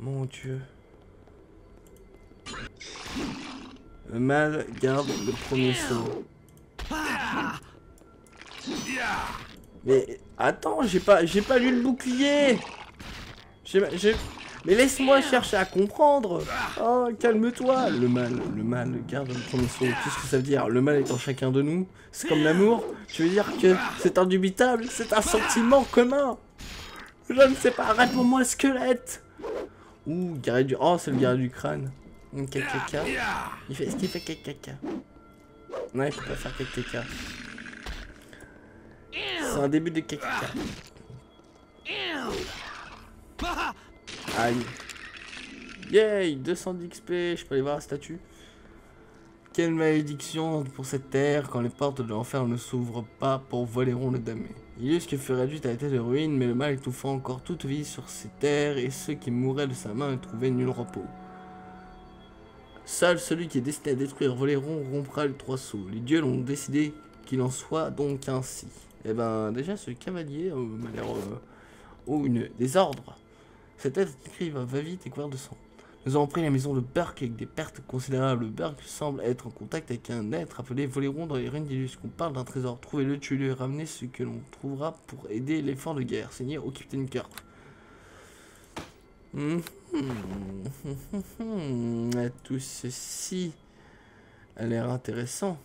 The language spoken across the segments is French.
Mon Dieu. Le mal garde le premier saut. Mais attends, j'ai pas lu le bouclier. Mais laisse-moi chercher à comprendre. Oh, calme-toi. Le mal garde le premier saut. Qu'est-ce que ça veut dire? Le mal est en chacun de nous. C'est comme l'amour. Tu veux dire que c'est indubitable? C'est un sentiment commun. Je ne sais pas. Réponds-moi, squelette. Ouh, guerrier du... Oh, c'est le guerrier du crâne. Caca. Est-ce qu'il fait caca? Non, il faut pas faire caca. C'est un début de caca. Aïe. Yay, 210 XP, je peux aller voir la statue. Quelle malédiction pour cette terre quand les portes de l'enfer ne s'ouvrent pas pour Voléron le damné. Illustre fut réduite à l'état de ruine, mais le mal étouffant encore toute vie sur ces terres et ceux qui mouraient de sa main ne trouvaient nul repos. Seul celui qui est destiné à détruire Voléron rompra les trois sceaux. Les dieux l'ont décidé qu'il en soit donc ainsi. Et ben déjà ce cavalier m'a l'air... des ordres. Cette tête écrite va vite et couvert de sang. Nous avons pris la maison de Burke avec des pertes considérables. Burke semble être en contact avec un être appelé Voléron dans les ruines d'Illus. On parle d'un trésor. Trouvez-le, tuez-le et ramenez ce que l'on trouvera pour aider l'effort de guerre. Signé au Capitaine Kirk. Tout ceci a l'air intéressant.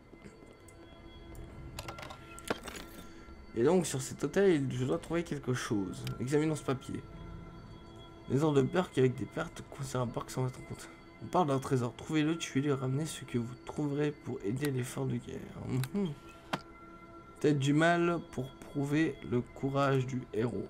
Et donc sur cet hôtel, je dois trouver quelque chose. Examinons ce papier. Les ordres de Burke avec des pertes considérables Burke sans mettre en compte. On parle d'un trésor. Trouvez-le, tuez-le et ramenez ce que vous trouverez pour aider l'effort de guerre. Tête du mal pour prouver le courage du héros.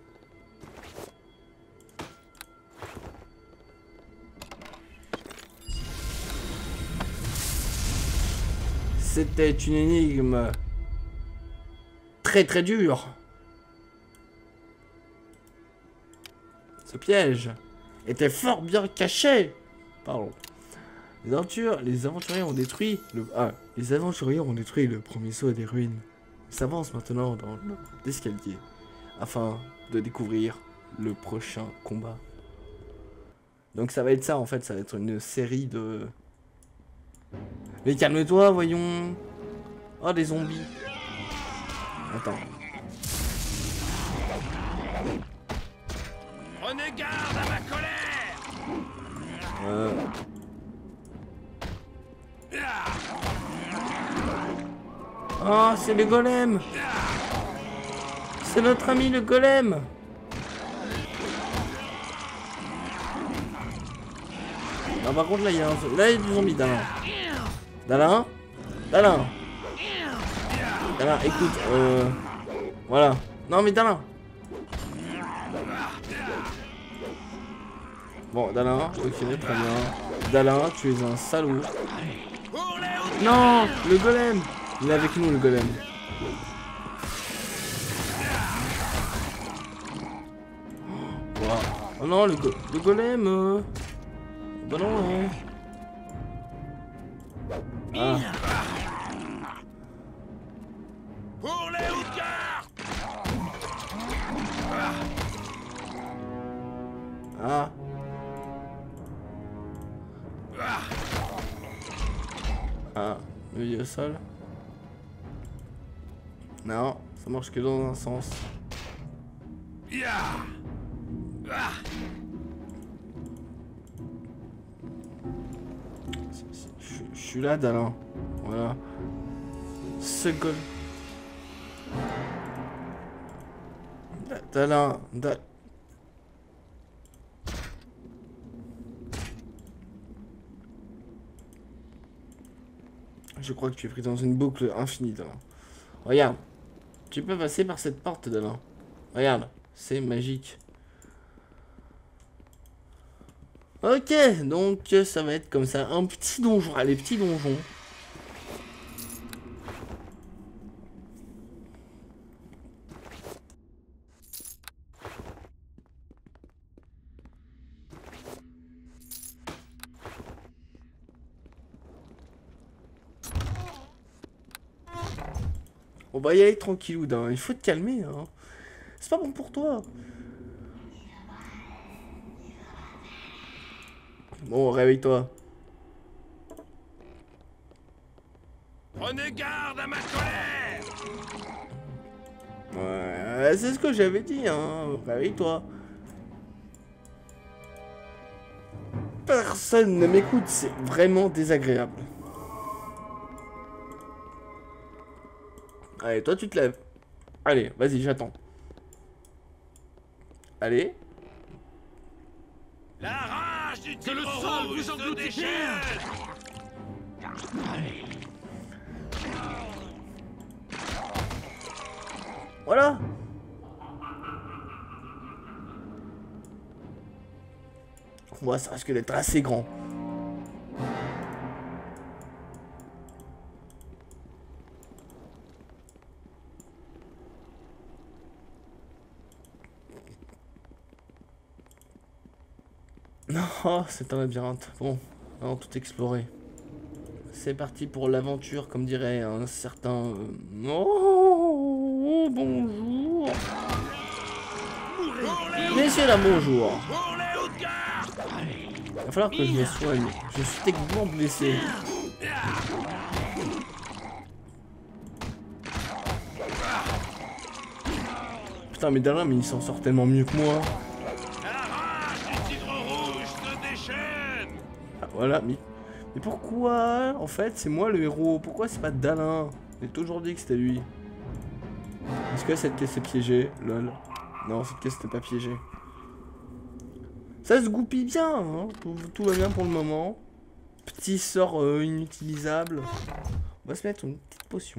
C'était une énigme très dure. Ce piège était fort bien caché. Pardon. Les aventuriers ont détruit le premier saut des ruines. Ils s'avancent maintenant dans l'escalier afin de découvrir le prochain combat. Donc ça va être ça en fait, ça va être une série de... Mais calme-toi, voyons. Oh, des zombies. Attends. Prenez garde à ma colère. Oh, c'est le golem. C'est notre ami le golem. Ah, par contre là il y a du zombie Dalin. Dalin, écoute, voilà. Non mais Dalin. Bon, Dalin, ok, très bien. Dalin, tu es un salaud. Non, le golem. Il est avec nous, le golem. Wow. Oh non, le golem. Bah non. Ah. Pour les Outgards. Ah. Ah, le vieux sol. Non, ça marche que dans un sens. Je suis là, Dalin. Voilà. Ce gol. Dalin. Je crois que tu es pris dans une boucle infinie, Dalin. Regarde. Tu peux passer par cette porte, Dalin. Regarde. C'est magique. Ok, donc ça va être comme ça. Un petit donjon. Allez, petit donjon. On va y aller tranquillou, hein. Il faut te calmer, hein. C'est pas bon pour toi. Bon, réveille-toi. Prenez garde à ma colère. Ouais, c'est ce que j'avais dit, hein. Réveille-toi. Personne ne m'écoute, c'est vraiment désagréable. Allez, toi tu te lèves. Allez, vas-y, j'attends. Allez. La rage du tigre rouge se déchaîne. Voilà. Moi, ça risque d'être assez grand. Non, c'est un labyrinthe. Bon, allons tout explorer. C'est parti pour l'aventure, comme dirait un certain... Oh, bonjour. Messieurs, là, bonjour. Pour les Outgardes. Il va falloir que je me soigne. Je suis techniquement blessé. Putain, mais Dalin, mais il s'en sort tellement mieux que moi. La rage du tigre rouge se déchaîne. Ah, voilà, mais pourquoi? En fait, c'est moi le héros. Pourquoi c'est pas Dalin? J'ai toujours dit que c'était lui. Est-ce que cette caisse est piégée? Lol. Non, cette caisse n'était pas piégée. Ça se goupille bien, hein. Tout va bien pour le moment. Petit sort inutilisable. On va se mettre une petite potion.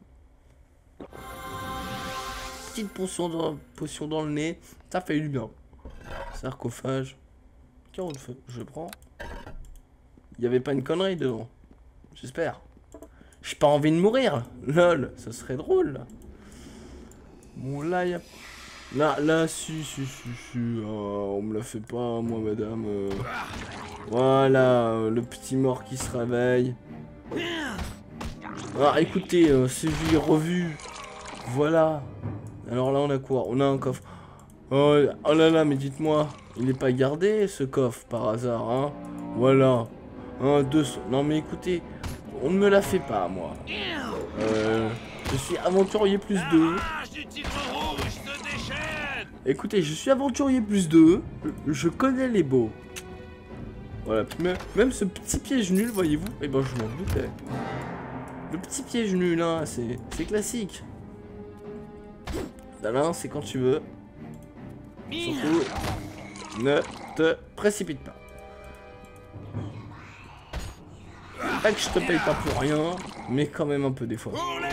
Petite potion dans le nez. Ça fait du bien. Sarcophage. Carreau de feu. Je prends. Il n'y avait pas une connerie dedans. J'espère. J'ai pas envie de mourir. Lol. Ce serait drôle. Bon, là, il y a... Là, si. On me la fait pas, moi, madame. Voilà, le petit mort qui se réveille. Ah, écoutez, c'est vu et revu. Voilà. Alors là, on a quoi? On a un coffre. Oh là là, mais dites-moi, il n'est pas gardé, ce coffre, par hasard, hein? Voilà. 1, 2... Non, mais écoutez, on ne me la fait pas, moi. Je suis aventurier plus 2. Écoutez, je suis aventurier plus 2. Je connais les beaux. Voilà, même ce petit piège nul, voyez-vous, eh ben je m'en doutais. Le petit piège nul, hein, c'est classique. Dalin, c'est quand tu veux. Surtout, ne te précipite pas. Pas que je te paye pas pour rien, mais quand même un peu des fois.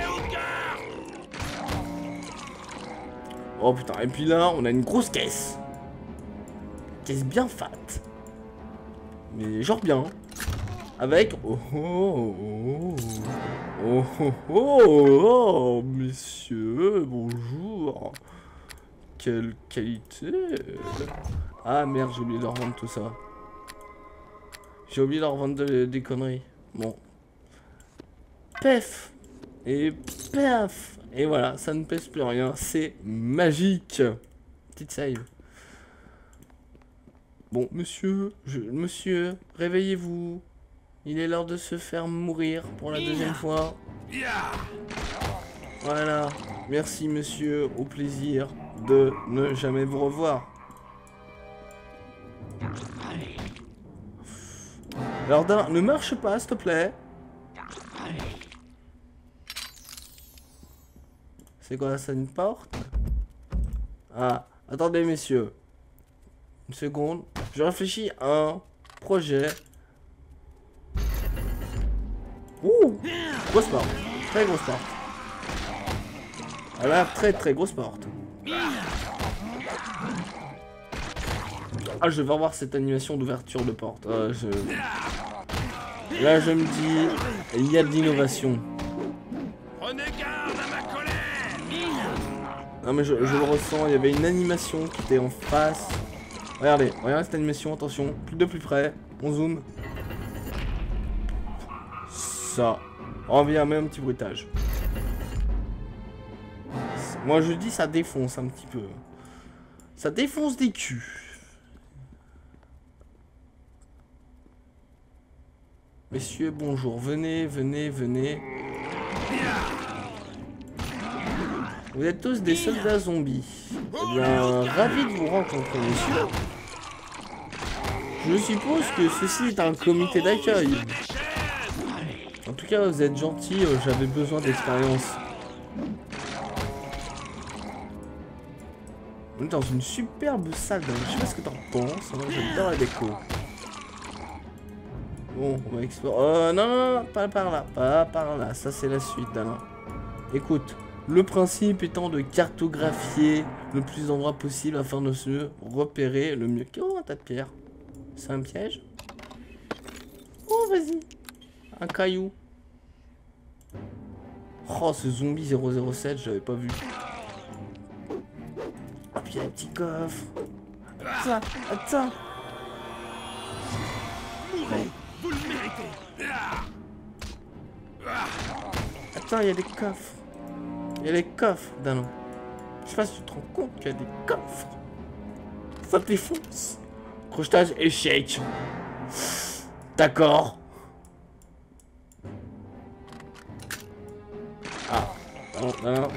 Oh putain, et puis là, on a une grosse caisse. Caisse bien fat. Mais genre bien. Avec... Oh, messieurs, bonjour. Quelle qualité. Ah merde, j'ai oublié de leur vendre tout ça. J'ai oublié de leur vendre des conneries. Bon. Pef. Et paf. Et voilà, ça ne pèse plus rien. C'est magique. Petite save. Bon, monsieur, réveillez-vous. Il est l'heure de se faire mourir pour la deuxième fois. Voilà. Merci, monsieur. Au plaisir de ne jamais vous revoir. Alors, ne marche pas, s'il te plaît. C'est quoi ça, une porte? Ah, attendez, messieurs. Une seconde. Je réfléchis à un projet. Ouh! Grosse porte. Très grosse porte. Voilà, très grosse porte. Ah, je vais revoir cette animation d'ouverture de porte. Là, je me dis, il y a de l'innovation. Prenez garde à ma colère. Non, mais je le ressens, il y avait une animation qui était en face. Regardez cette animation, attention, plus près, on zoome. Ça. On vient même un petit bruitage. Moi je dis ça défonce un petit peu. Ça défonce des culs. Messieurs, bonjour. Venez, venez, venez. Vous êtes tous des soldats zombies. Eh bien, ravi de vous rencontrer, messieurs. Je suppose que ceci est un comité d'accueil. En tout cas, vous êtes gentils, j'avais besoin d'expérience. On est dans une superbe salle, je sais pas ce que t'en penses, moi j'adore la déco. Bon, on va explorer... non, non, non, pas par là, pas par là, ça c'est la suite, Alain. Écoute, le principe étant de cartographier le plus d'endroits possible afin de se repérer le mieux. Oh, un tas de pierres. C'est un piège? Oh, vas-y. Un caillou. Oh, ce zombie 007, j'avais pas vu. Ah, puis il y a un petit coffre. Attends, attends. Mourez, vous le méritez. Attends, il y a des coffres. Il y a des coffres, Dano. Je sais pas si tu te rends compte qu'il y a des coffres. Ça défonce. Crochetage, échec. D'accord. Ah, non, non, non.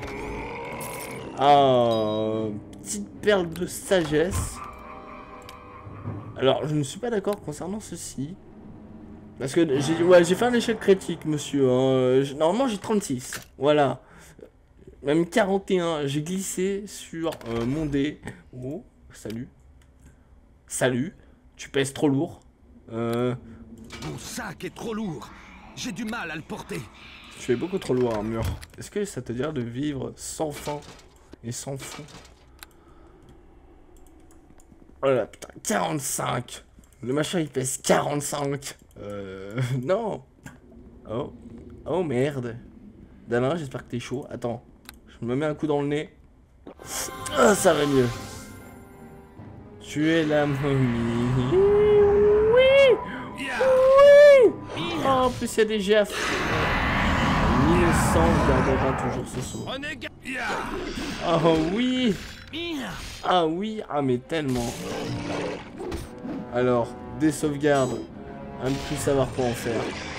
Ah, petite perle de sagesse. Alors, je ne suis pas d'accord concernant ceci. Parce que j'ai fait un échec critique, monsieur. Hein. Normalement, j'ai 36. Voilà. Même 41. J'ai glissé sur mon dé. Oh, salut. Salut. Tu pèses trop lourd. Mon sac est trop lourd. J'ai du mal à le porter. Tu es beaucoup trop lourd, mur. Est-ce que ça te dirait de vivre sans fin et sans fond? Oh là, putain, 45. Le machin, il pèse 45. Non. Oh. Oh, merde. Dana, j'espère que t'es chaud. Attends. Je me mets un coup dans le nez. Ah, ça va mieux. Tu es la momie. Oui. Oui. Oh, en plus, il y a des GF. 1900, gardera toujours ce saut. Oh oui. Ah oui, ah mais tellement. Alors, des sauvegardes. À ne plus savoir quoi en faire.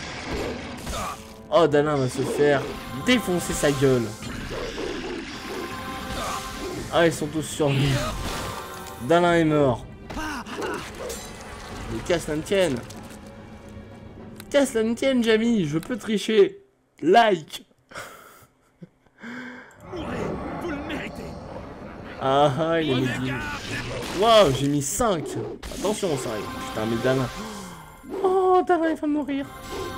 Oh, Dalin va se faire défoncer sa gueule. Ah, ils sont tous sur lui. Dalin est mort. Mais casse la tienne. Casse la tienne, Jamie. Je peux tricher. Like. Vous le méritez. Ah ah, il a mis 10. Waouh, j'ai mis 5. Attention, ça arrive. Putain, mais Dalin. Oh, Dalin, il va mourir.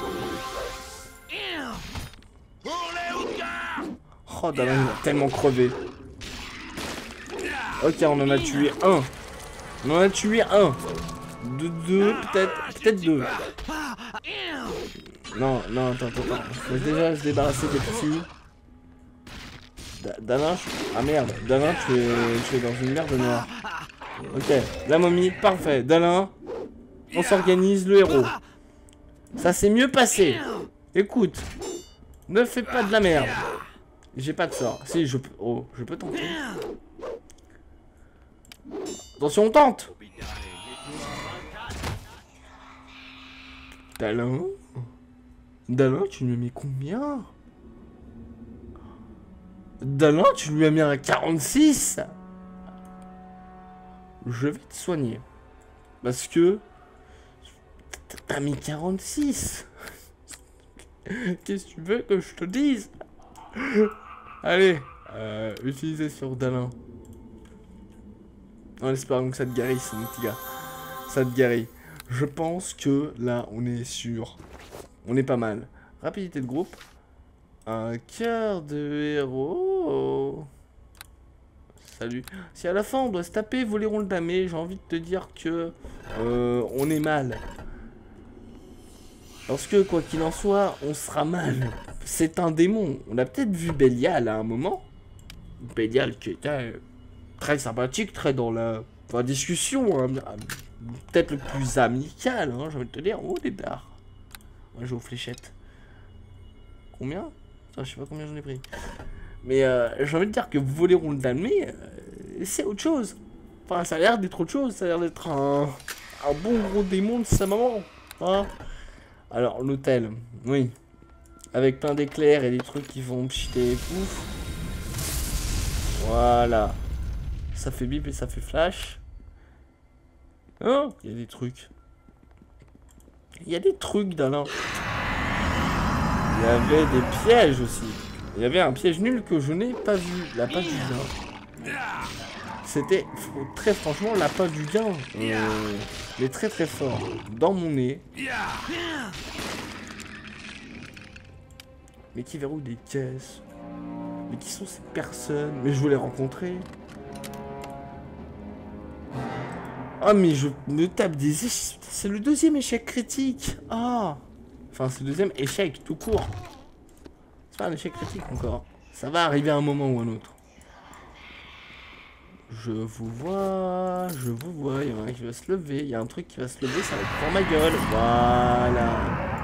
Pour les hauts-gardes. Oh, Dalin, il a tellement crevé. Ok, on en a tué un. On en a tué un. Deux, peut-être deux. Non, non, attends. Faut déjà se débarrasser des petits. Dalin, ah merde, Dalin, tu es dans une merde noire. Ok, la momie, parfait. Dalin, on s'organise, le héros. Ça s'est mieux passé. Écoute, ne fais pas de la merde. J'ai pas de sort. Si, je peux... Oh, je peux tenter. Attention, on tente. Dalin, tu lui as mis combien? Dalin, tu lui as mis un 46. Je vais te soigner. Parce que... T'as mis 46. Qu'est-ce que tu veux que je te dise? Allez, utilisez sur Dalin. En espérant que ça te guérisse, mon petit gars. Ça te guérit. Je pense que là, on est sûr. On est pas mal. Rapidité de groupe. Un cœur de héros. Salut. Si à la fin on doit se taper Voléron le damé, j'ai envie de te dire que on est mal. Parce que quoi qu'il en soit, on sera mal. C'est un démon. On a peut-être vu Bélial à un moment. Bélial qui était très sympathique, très dans la discussion. Hein, peut-être le plus amical, hein, j'ai envie de te dire. Oh, des dards. Moi, je joue aux fléchettes. Combien? Putain, je sais pas combien j'en ai pris. Mais j'ai envie de dire que Voléron le damé, c'est autre chose. Enfin, ça a l'air d'être autre chose. Ça a l'air d'être un bon gros démon de sa maman. Hein. Alors, l'hôtel, oui. Avec plein d'éclairs et des trucs qui vont pchiter pouf. Voilà. Ça fait bip et ça fait flash. Oh, il y a des trucs. Il y a des trucs, Dalin. Il y avait des pièges aussi. Il y avait un piège nul que je n'ai pas vu. La page du gain. C'était, très franchement, la page du gain. Il est très très fort. Dans mon nez. Mais qui verrouille des caisses? Mais qui sont ces personnes? Mais je veux les rencontrer. Ah mais je me tape des échecs. C'est le deuxième échec critique. Ah. Enfin c'est le deuxième échec tout court. C'est pas un échec critique encore. Ça va arriver à un moment ou un autre. Je vous vois. Je vous vois. Il y en a un qui va se lever. Il y a un truc qui va se lever. Ça va être pour ma gueule. Voilà.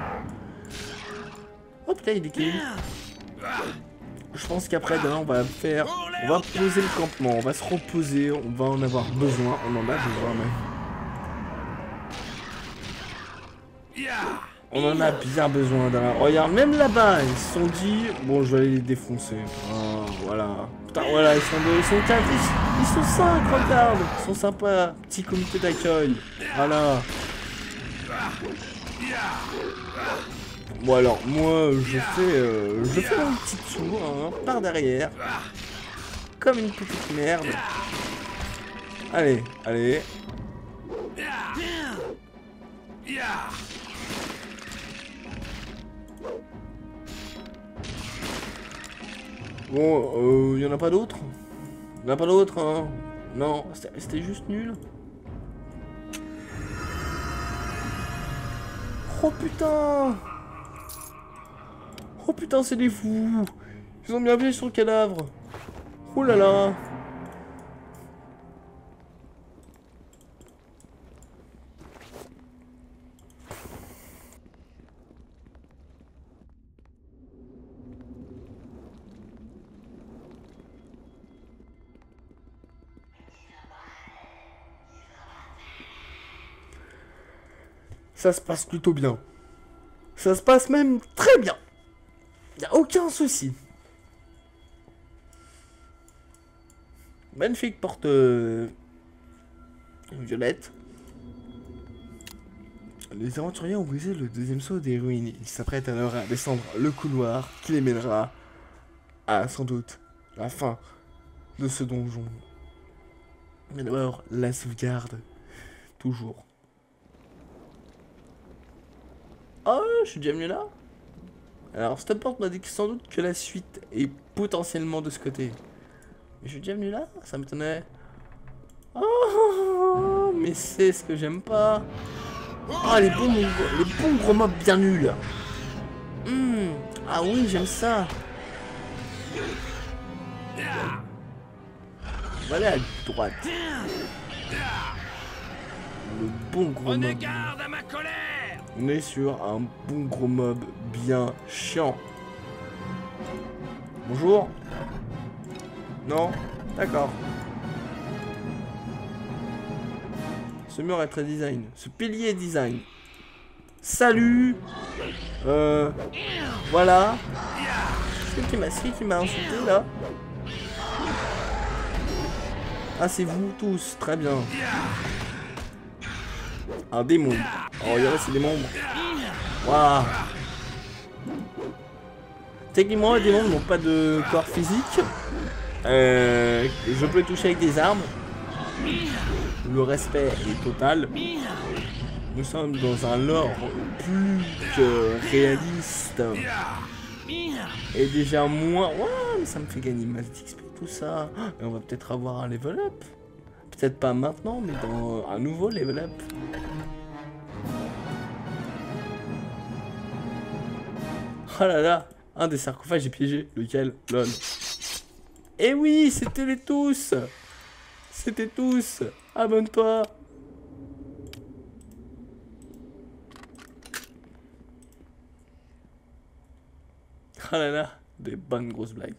Oh putain il est clean. Je pense qu'après demain on va faire. On va poser le campement. On va se reposer. On va en avoir besoin. On en a besoin même. On en a bien besoin d'un. Regarde, même là-bas, ils se sont dit, bon, je vais aller les défoncer. Oh, voilà. Putain, voilà, ils sont 4, ils sont 5, regarde. Ils sont sympas. Petit comité d'accueil. Voilà. Bon, alors, moi, je fais un petit tour, hein, par derrière. Comme une petite merde. Allez, allez. Bon, y en a pas d'autres? Y en a pas d'autres, hein? Non, c'était juste nul. Oh putain! Oh putain, c'est des fous! Ils ont bien appuyé sur le cadavre! Oh là là! Ça se passe plutôt bien. Ça se passe même très bien. Y a aucun souci. Magnifique porte violette. Les aventuriers ont brisé le deuxième saut des ruines. Ils s'apprêtent alors à descendre le couloir qui les mènera à, sans doute, la fin de ce donjon. Mais d'abord, la sauvegarde. Toujours. Oh, je suis déjà venu là. Alors, cette porte m'a dit que sans doute que la suite est potentiellement de ce côté. Mais je suis déjà venu là. Ça m'étonnait. Oh, mais c'est ce que j'aime pas. Oh, les bons gros mobs bien nuls. Ah oui, j'aime ça. Voilà à droite. Le bon gros mob. Garde à ma colère. On est sur un bon gros mob bien chiant. Bonjour. Non? D'accord. Ce mur est très design. Ce pilier est design. Salut. Voilà. C'est qui m'a insulté là? Ah, c'est vous tous. Très bien. Un démon. Oh, regardez, c'est des membres. Waouh. Techniquement, les démons n'ont pas de corps physique. Je peux les toucher avec des armes. Le respect est total. Nous sommes dans un lore plus que réaliste. Et déjà moins... Ouais, mais ça me fait gagner masse d'XP tout ça. Et on va peut-être avoir un level up. Peut-être pas maintenant, mais dans un nouveau level up. Oh là là, un des sarcophages est piégé. Lequel? Lol. Eh oui, c'était les tous. C'était tous. Abonne-toi. Oh là là, des bonnes grosses blagues.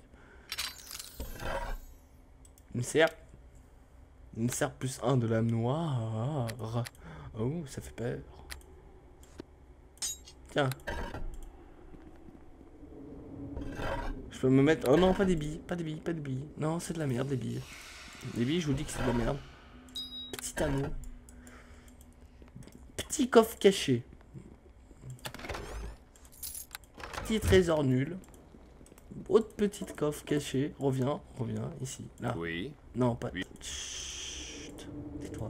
Une serpe. Une serpe plus 1 de lame noire. Oh, ça fait peur. Tiens. Je peux me mettre... Oh non, pas des billes, pas des billes, pas des billes. Non, c'est de la merde, des billes. Les billes, je vous dis que c'est de la merde. Petit anneau. Petit coffre caché. Petit trésor nul. Autre petite coffre caché. Reviens, reviens, ici, là. Oui. Non, pas... Chut. Tais-toi.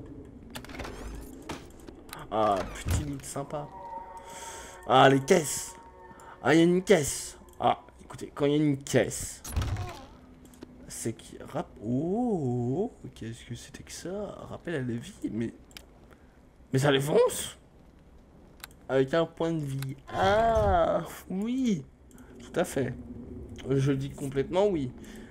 Ah, petit loot sympa. Ah, les caisses. Ah, il y a une caisse. Ah, écoutez, quand il y a une caisse, c'est qui... Oh, qu'est-ce que c'était que ça? Rappel à la vie, mais... Mais ça les fonce. Avec un point de vie. Ah, oui. Tout à fait. Je dis complètement oui.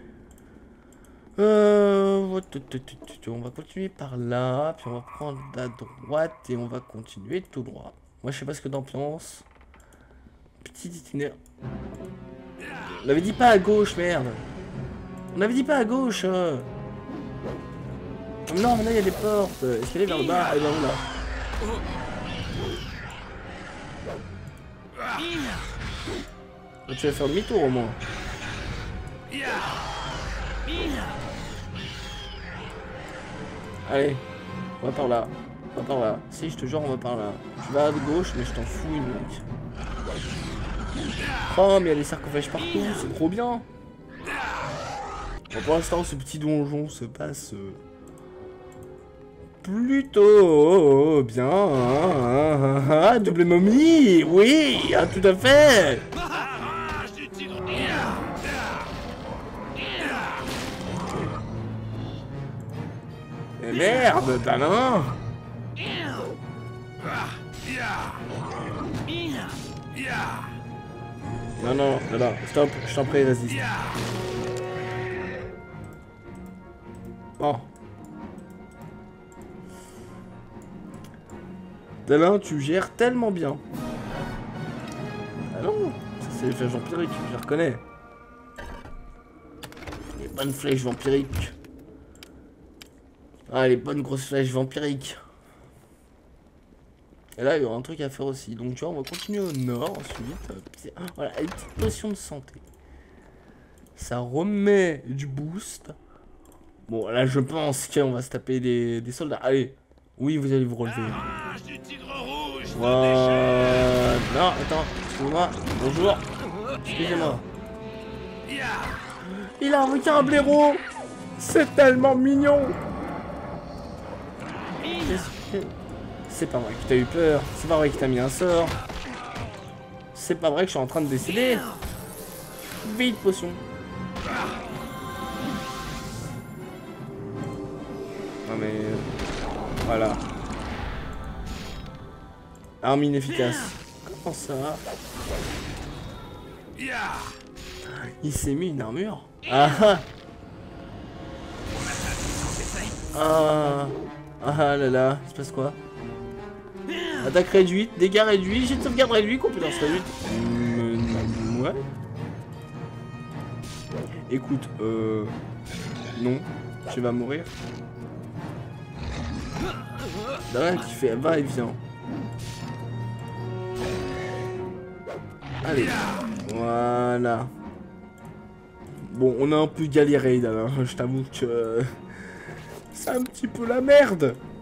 On va continuer par là, puis on va prendre à droite et on va continuer tout droit. Moi je sais pas ce que t'en penses. Petit itinéraire. On avait dit pas à gauche, merde. On avait dit pas à gauche. Non, maintenant il y a des portes. Est-ce qu'elle est vers le bas? Elle est vers là. Tu vas faire demi-tour au moins. Allez, on va par là. On va par là. Si, je te jure, on va par là. Tu vas à gauche, mais je t'en fous une mec. Oh, mais il y a des sarcophages partout, c'est trop bien. Bon, pour l'instant, ce petit donjon se passe plutôt bien. Double momie, oui, tout à fait. Mais merde, Talin. Non, non, non, stop, je t'en prie, résiste. Bon. Talin, tu gères tellement bien. Ah non, ça c'est les flèches vampiriques, je les reconnais. Les bonnes flèches vampiriques. Ah, les bonnes grosses flèches vampiriques. Et là, il y aura un truc à faire aussi. Donc, tu vois, on va continuer au nord ensuite. Voilà, une petite potion de santé. Ça remet du boost. Bon, là, je pense qu'on va se taper des soldats. Allez, oui, vous allez vous relever. Voilà. Non, attends, excusez-moi. Bonjour. Excusez-moi. Il a un blaireau. C'est tellement mignon. C'est pas vrai que t'as eu peur. C'est pas vrai que t'as mis un sort. C'est pas vrai que je suis en train de décéder. Vite, potion. Non mais... Voilà. Arme inefficace. Comment ça? Il s'est mis une armure. Ah ah. Ah. Ah là là, il se passe quoi? Attaque réduite, dégâts réduits, jet de sauvegarde réduit, compétence réduite. Ouais. Écoute, non, tu vas mourir. Là, qui fait va et vient. Allez, voilà. Bon, on a un peu galéré là, je t'avoue que c'est un petit peu la merde.